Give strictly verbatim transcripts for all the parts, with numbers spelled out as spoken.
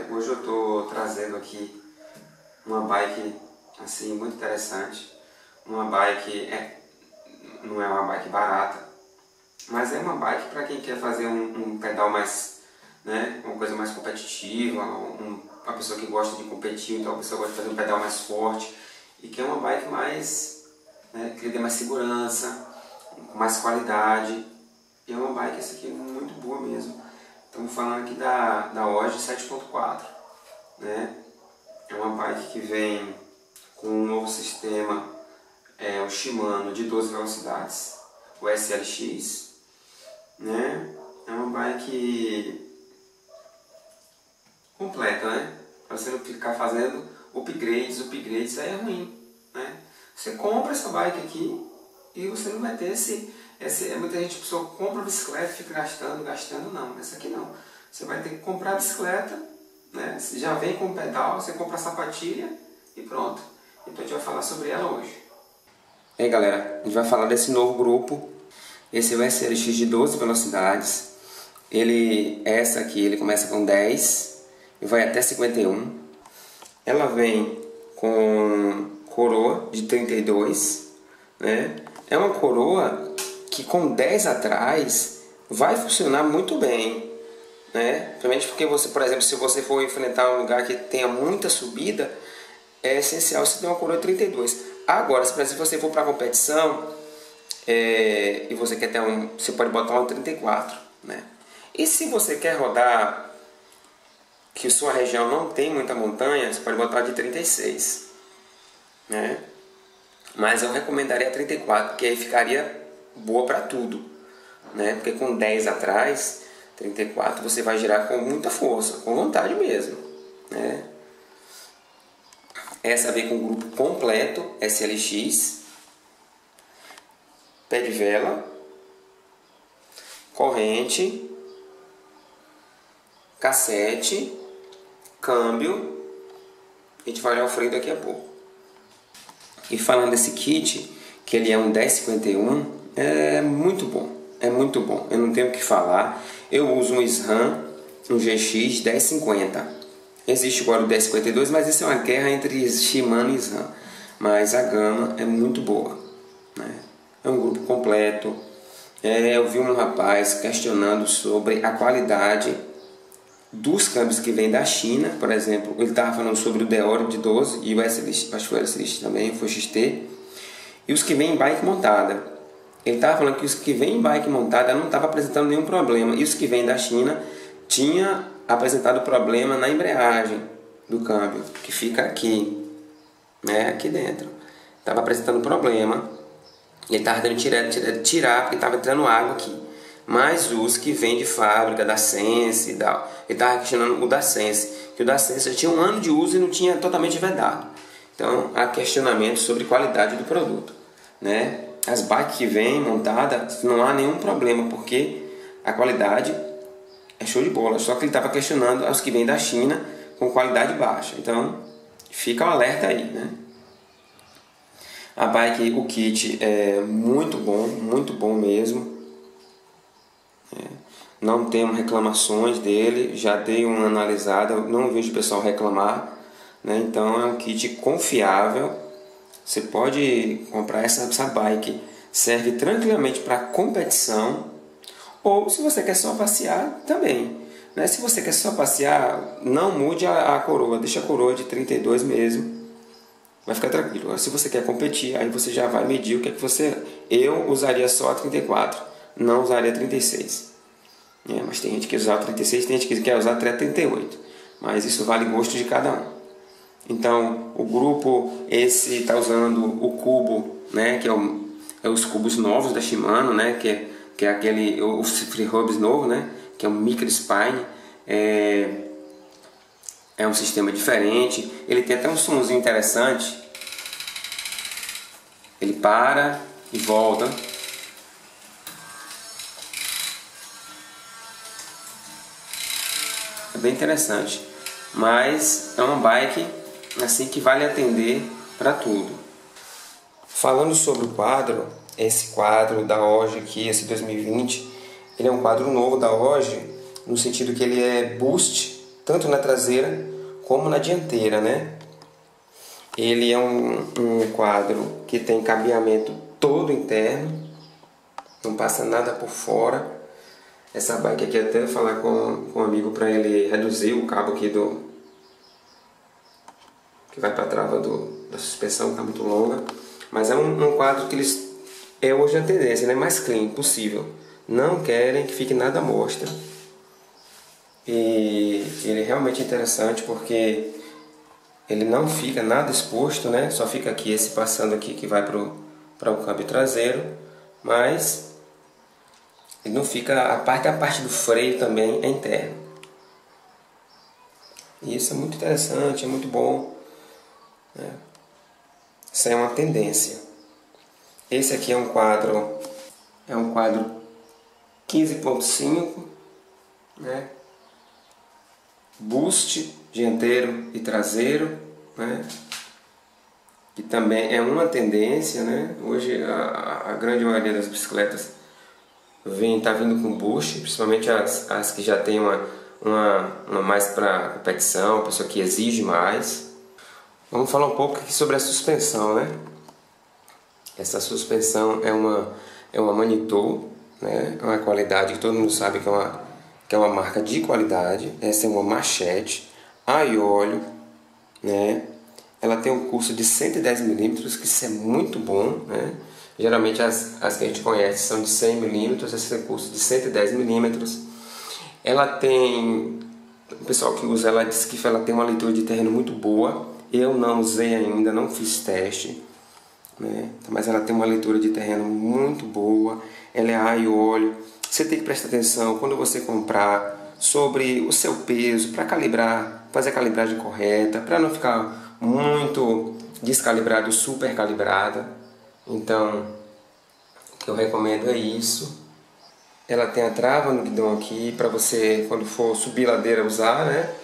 É, hoje eu estou trazendo aqui uma bike assim muito interessante, uma bike é, não é uma bike barata, mas é uma bike para quem quer fazer um, um pedal mais, né, uma coisa mais competitiva, um, uma pessoa que gosta de competir, então a pessoa gosta de fazer um pedal mais forte e quer uma bike mais, né, que lhe dê mais segurança, com mais qualidade. E é uma bike essa aqui muito boa mesmo. Estamos falando aqui da, da O G sete ponto quatro, né? É uma bike que vem com um novo sistema, é, o Shimano de doze velocidades, o S L X, né? É uma bike completa, né? Para você não ficar fazendo upgrades, upgrades aí é ruim, né? Você compra essa bike aqui e você não vai ter esse... Esse, muita gente, pessoa compra a bicicleta e fica gastando, gastando, não. Essa aqui não. Você vai ter que comprar a bicicleta, né? Você já vem com o pedal, você compra a sapatilha e pronto. Então a gente vai falar sobre ela hoje. E aí galera, a gente vai falar desse novo grupo. Esse é o S L X de doze velocidades. Ele, essa aqui, ele começa com dez e vai até cinquenta e um. Ela vem com coroa de trinta e dois, né? É uma coroa que com dez atrás vai funcionar muito bem, né? Principalmente porque você, por exemplo, se você for enfrentar um lugar que tenha muita subida, é essencial você ter uma coroa trinta e dois. Agora, se por exemplo, você for para a competição é, e você quer ter um, você pode botar um trinta e quatro, né? E se você quer rodar que sua região não tem muita montanha, você pode botar de trinta e seis, né? Mas eu recomendaria a trinta e quatro, porque aí ficaria boa para tudo, né? Porque com dez atrás, trinta e quatro você vai girar com muita força, com vontade mesmo, né? Essa vem com o grupo completo S L X, pé de vela, corrente, cassete, câmbio. A gente vai olhar o freio daqui a pouco. E falando desse kit, que ele é um dez cinquenta e um, é muito bom, é muito bom, eu não tenho o que falar. Eu uso um SRAM, um G X dez cinquenta. Existe agora o dez cinquenta e dois, mas isso é uma guerra entre Shimano e SRAM. Mas a gama é muito boa, né? É um grupo completo. É, eu vi um rapaz questionando sobre a qualidade dos câmbios que vem da China, por exemplo. Ele estava falando sobre o Deore de doze e o S L X, acho que foi o S L X também, foi o X T. E os que vêm em bike montada. Ele estava falando que os que vêm em bike montada não estavam apresentando nenhum problema. E os que vêm da China tinha apresentado problema na embreagem do câmbio, que fica aqui, né, aqui dentro. Estava apresentando problema. Ele estava tendo que tirar, tirar, tirar porque estava entrando água aqui. Mas os que vêm de fábrica, da Sense e tal, ele estava questionando o da Sense, que o da Sense já tinha um ano de uso e não tinha totalmente vedado. Então há questionamento sobre qualidade do produto, né? As bikes que vêm montadas não há nenhum problema, porque a qualidade é show de bola. Só que ele estava questionando os que vêm da China com qualidade baixa. Então fica o alerta aí, né? A bike, o kit é muito bom, muito bom mesmo. É, não temos reclamações dele, já dei uma analisada, não vejo o pessoal reclamar, né? Então é um kit confiável. Você pode comprar essa, essa bike, serve tranquilamente para competição, ou se você quer só passear também, né? Se você quer só passear, não mude a, a coroa, deixa a coroa de trinta e dois mesmo, vai ficar tranquilo. Agora, se você quer competir, aí você já vai medir o que é que você... Eu usaria só a trinta e quatro, não usaria a trinta e seis. É, mas tem gente que usa a trinta e seis, tem gente que quer usar até a trinta e oito. Mas isso vale gosto de cada um. Então, o grupo, esse está usando o cubo, né, que é, o, é os cubos novos da Shimano, né, que é, que é aquele, o Free Hubs novo, né, que é um Micro Spine. É, é um sistema diferente. Ele tem até um somzinho interessante. Ele para e volta. É bem interessante, mas é uma bike assim que vale atender para tudo. Falando sobre o quadro, esse quadro da O G aqui, esse dois mil e vinte, ele é um quadro novo da O G, no sentido que ele é boost, tanto na traseira como na dianteira, né? Ele é um, um quadro que tem cabeamento todo interno, não passa nada por fora. Essa bike aqui, até falar com, com um amigo para ele reduzir o cabo aqui do que vai para a trava do, da suspensão, que está muito longa. Mas é um, um quadro que eles é hoje a tendência, né? Mais clean possível. Não querem que fique nada à mostra. E ele é realmente interessante porque ele não fica nada exposto, né? Só fica aqui esse passando aqui que vai para o câmbio traseiro, mas ele não fica, a parte a parte do freio também é interno. E isso é muito interessante, é muito bom, né? Isso é uma tendência. Esse aqui é um quadro, é um quadro quinze ponto cinco, né? Boost dianteiro e traseiro, né? Que também é uma tendência, né? Hoje a, a grande maioria das bicicletas vem tá vindo com boost, principalmente as, as que já tem uma, uma, uma mais para competição, a pessoa que exige mais. Vamos falar um pouco aqui sobre a suspensão, né? Essa suspensão é uma é uma Manitou, né? É uma qualidade que todo mundo sabe que é uma que é uma marca de qualidade. Essa é uma Machete a óleo, né? Ela tem um curso de cento e dez milímetros, que isso é muito bom, né? Geralmente as, as que a gente conhece são de cem milímetros, esse tem curso de cento e dez milímetros. Ela tem, o pessoal que usa ela diz que ela tem uma leitura de terreno muito boa. Eu não usei ainda, não fiz teste, né? Mas ela tem uma leitura de terreno muito boa. Ela é a óleo. Você tem que prestar atenção quando você comprar sobre o seu peso, para calibrar, fazer a calibragem correta, para não ficar muito descalibrado, super calibrada. Então, o que eu recomendo é isso. Ela tem a trava no guidão aqui, para você, quando for subir ladeira, usar, né?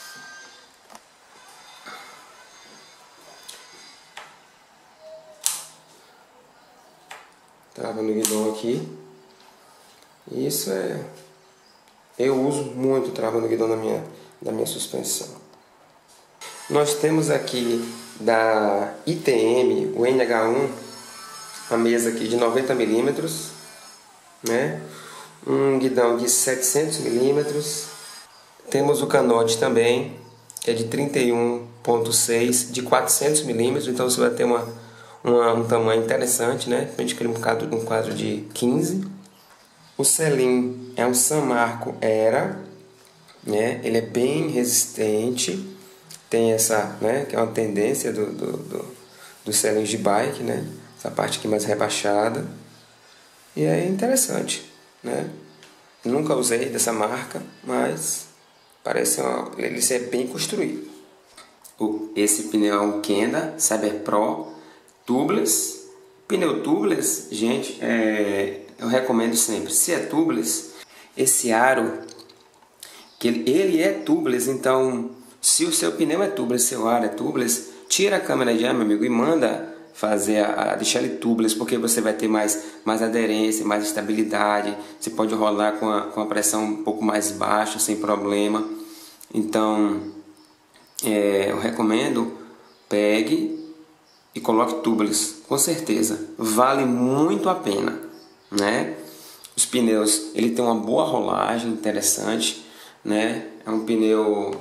Trava no guidão aqui. Isso é... Eu uso muito trava no guidão da minha, da minha suspensão. Nós temos aqui da I T M, o N H um, a mesa aqui de noventa milímetros, né? Um guidão de setecentos milímetros. Temos o canote também, que é de trinta e um ponto seis, de quatrocentos milímetros, então você vai ter uma, uma, um tamanho interessante, né? A gente cria um quadro, um quadro de quinze. O selim é um San Marco Era, né? Ele é bem resistente, tem essa, né, que é uma tendência do, do, do, do selim de bike, né? Essa parte aqui mais rebaixada. E é interessante, né? Nunca usei dessa marca, mas parece uma, ele ser bem construído. O, esse pneu é um Kenda Cyber Pro Tubeless. Pneu tubeless, gente, é... eu recomendo sempre, se é tubeless, esse aro, que ele, ele é tubeless, então se o seu pneu é tubeless, seu aro é tubeless, tira a câmera de ar, meu amigo, e manda fazer a, a deixar ele tubeless, porque você vai ter mais, mais aderência, mais estabilidade, você pode rolar com a, com a pressão um pouco mais baixa, sem problema. Então, é, eu recomendo, pegue e coloque tubeless, com certeza, vale muito a pena, né? Os pneus, ele tem uma boa rolagem, interessante, né? É um pneu,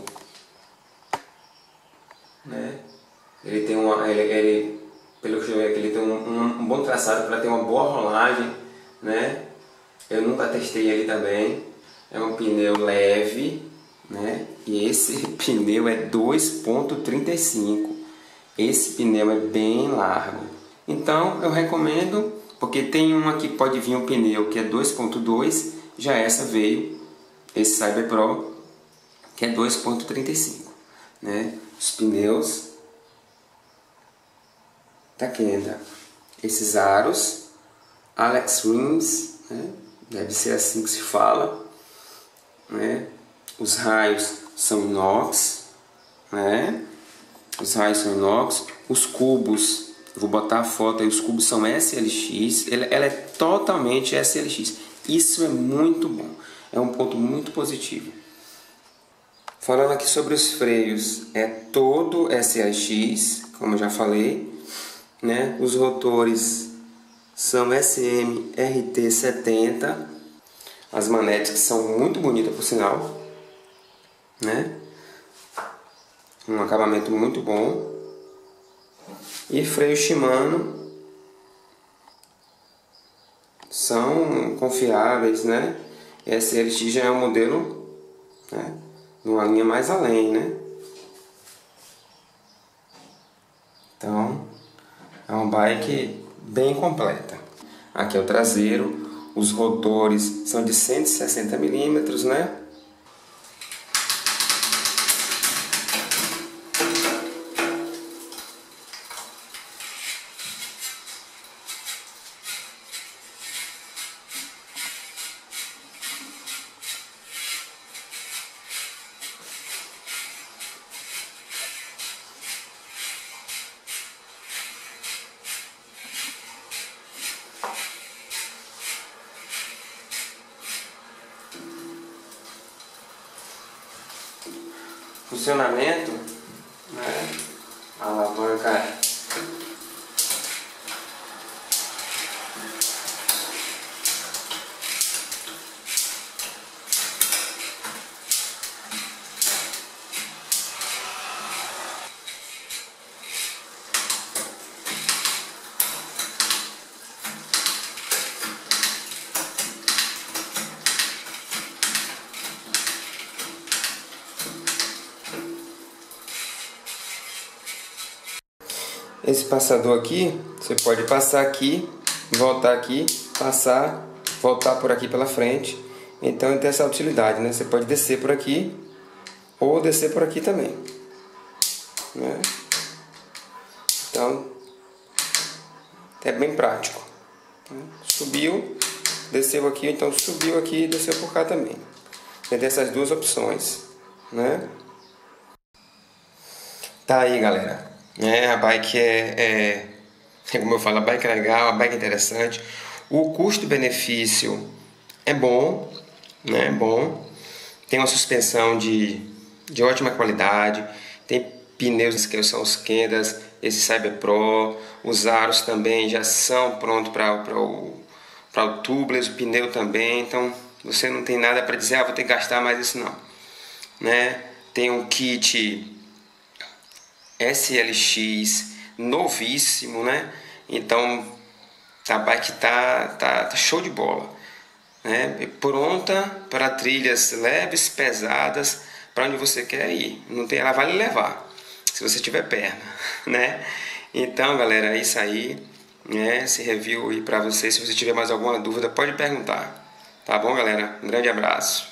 né? Ele tem uma, ele, ele pelo que eu vi aqui, ele tem um, um, um bom traçado para ter uma boa rolagem, né? Eu nunca testei ele também. É um pneu leve, né? E esse pneu é dois ponto trinta e cinco. Esse pneu é bem largo. Então eu recomendo, porque tem uma que pode vir um pneu que é dois ponto dois, já essa veio, esse Cyber Pro, que é dois ponto trinta e cinco, né? Os pneus da Kenda, esses aros Alex Rims, né? Deve ser assim que se fala, né? Os raios são inox, né? Os raios são inox, os cubos, vou botar a foto aí, os cubos são S L X, ela, ela é totalmente S L X, isso é muito bom, é um ponto muito positivo. Falando aqui sobre os freios, é todo S L X, como eu já falei, né? Os rotores são S M R T setenta, as manetes que são muito bonitas por sinal, né? Um acabamento muito bom. E freio Shimano são confiáveis, né? S L X já é um modelo, né, numa linha mais além, né? Então, é uma bike bem completa. Aqui é o traseiro, os rotores são de cento e sessenta milímetros, né? Funcionamento, né? A alavanca esse passador aqui, você pode passar aqui, voltar aqui, passar, voltar por aqui pela frente. Então tem essa utilidade, né? Você pode descer por aqui ou descer por aqui também, né? Então é bem prático. Subiu, desceu aqui, então subiu aqui e desceu por cá também. Tem essas duas opções, né? Tá aí, galera. É, a bike é, é, como eu falo, a bike é legal, a bike é interessante. O custo-benefício é bom, né? É bom. Tem uma suspensão de, de ótima qualidade. Tem pneus que são os Kendas, esse Cyber Pro. Os aros também já são prontos para o, para o tubeless, o pneu também. Então você não tem nada para dizer, ah, vou ter que gastar mais isso não, né? Tem um kit S L X novíssimo, né? Então a bike tá, tá, tá show de bola, né? Pronta para trilhas leves, pesadas, para onde você quer ir. Não tem, ela vai lhe levar, se você tiver perna, né? Então, galera, é isso aí, né? Esse review aí para você. Se você tiver mais alguma dúvida, pode perguntar, tá bom, galera? Um grande abraço.